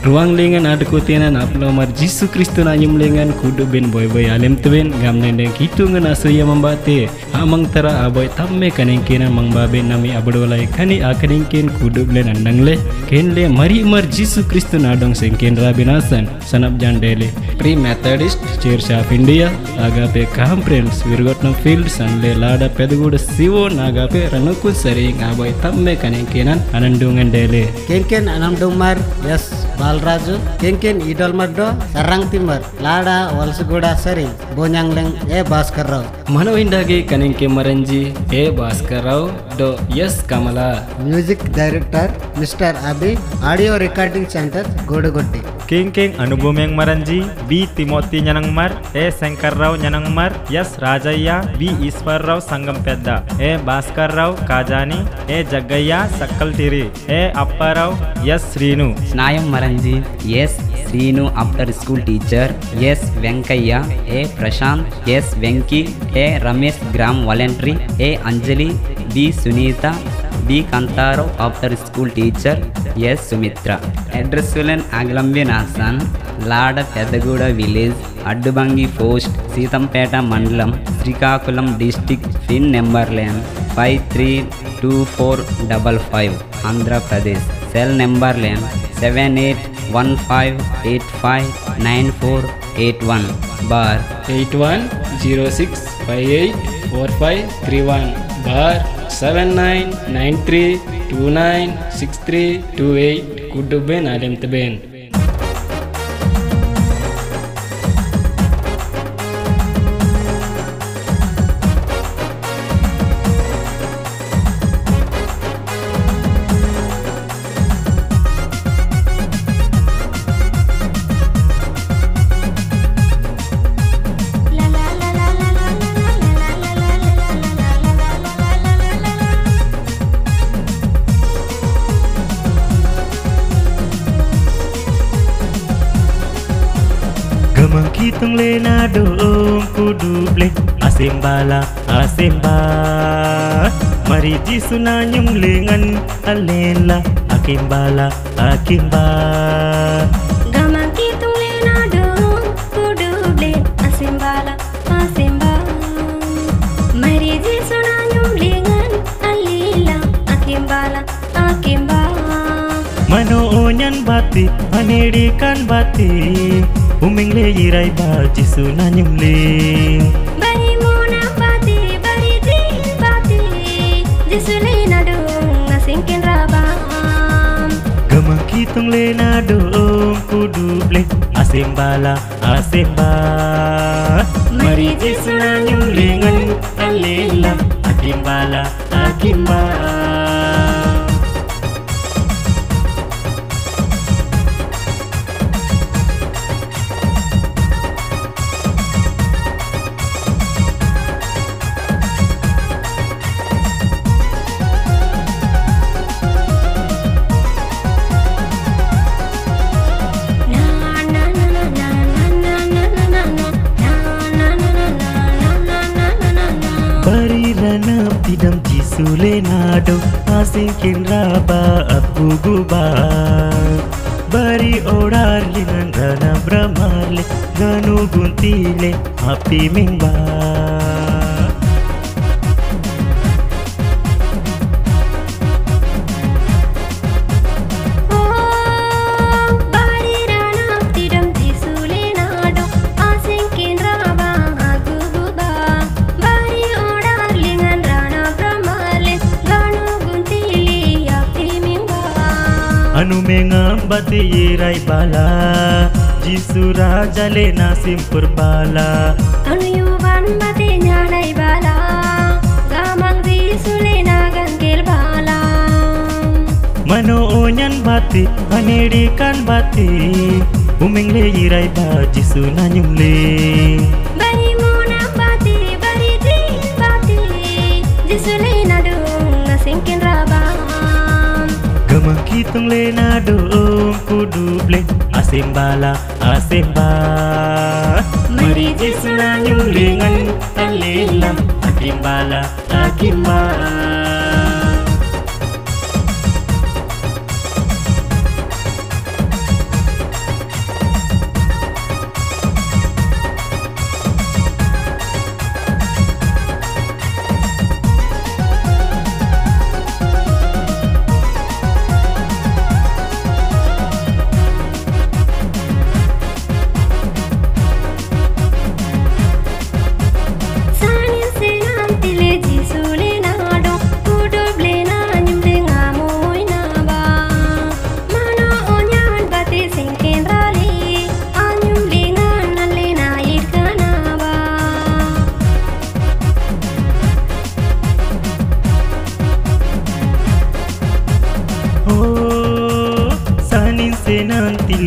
ruang lengan ada kutianan apnomar Jisu Kristo na nyum lengan kudu ben boy alem teben gam nendeng kitu ngana suya membate amang tara aboy tamme kanengkenan mang babe nami abadolai kani akanengken kudu blen andangle kenle mari mar Jisu Kristo na dong sengken rabinasan sanap jandele Pre Methodist Church of India agape conference Virgotna Field sanle lada pedaguda siwo nagape ranukun sering aboy tamme kanengkenan anandungan dele Kenken anamdumar yes Balraju Kenken idol maddo sarang timar lada walsuguda sering bonyangleng Bhaskar Rao mano indage kanengke maranji Bhaskar Rao do yes Kamala Music Director Mr. Abi Audio Recording Center Godagotti King Anubumeng Maranji B. Timothy Nyanangmar Shankar Rao Nyanangmar yes Rajaya B. Iswar Rao Sangam Pedda Bhaskar Rao Kajani Jaggaya Sakkal Tiri Appa Rao yes Srinu Snayam Maranji yes Srinu after school teacher yes Venkaya Prashant yes Venki Ramesh Gram voluntary Anjali B. Sunita B. Kantaro after school teacher yes Sumitra address Sulan Aglambi Nasan Lada Pedaguda village Addubangi post Sitampeta Mandalam Srikakulam district PIN number lane 532455 Andhra Pradesh cell number lane 7815859481 bar 8106584531 bar 7993296328 kudu ben alem teben Kitong lena doong kudu blek asembala mari Jisu na nyum lengan alela akimbala gamang kitong lena doong kudu blek asembala mari Jisu na nyum lengan alela akimbala manoonyan bati manedikan bati Umengle irai ba Jisu na nyumling bari mona pati bari din pati Jisu lena dong nasingkin rabam gamang kitong lena doong kudu blek asembala mari Jisu na nyumlingan alela akimbala Tidam Jisu lenado asingkin raba apu guba bari orar lingan rana bramarle ganu guntile api mingba anu mengambati irai bala Jisu raja lena simpur bala anu yuban bati nyanai bala gamang Jisu lena gangkel bala manoonyan bati manedikan bati umengle irai ba Jisu na nyumling bari mona bati bari din bati Jisu lena dong nasingkin rabam gamang kitong lena doong kudu blek asembala mari Jisu na nyumlingan alela akimbala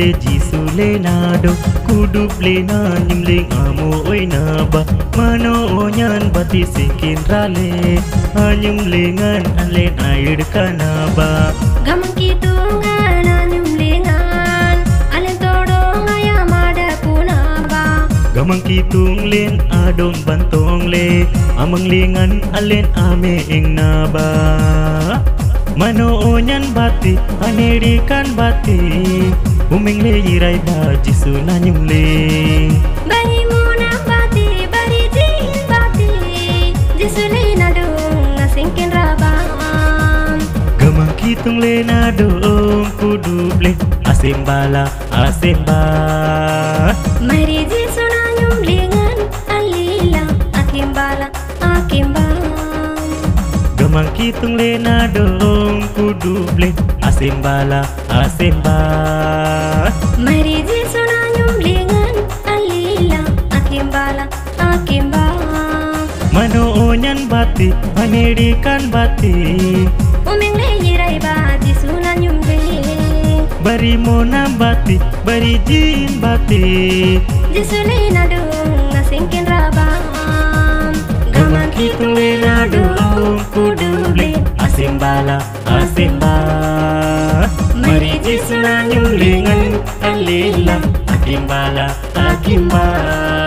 le jisu le nado kudu le na nyimling amo oi naba mano onyan bati singkin rale anyum lengan alen air kanaba Gamang kitungan anyum lengan alen todong ayam ada punaba gamang kitung len adong bantong le amang lengan alen ame ing naba mano onyan bati anedikan bati uming le yirai ba jisu nanyum le Bari muna bati bari jin bati jisule nadung ngasingkin rabam gamang kitung le nadong kudu le asembala asemba Mari jisu nanyum lengan alila akimbala akimbang gamang kitung le nadong kudu le asembala asemba Mari jisu nanyum lengan alila akimbala akimbang mano onyan bati anedikan bati Uming le yirai ba jisu nanyum le bari mona bati bari jin bati jisule nadung ngasingkin rabam gamang kitung le nadong kudu le asembala asemba mari jisu nanyum lengan alila akimbala akimba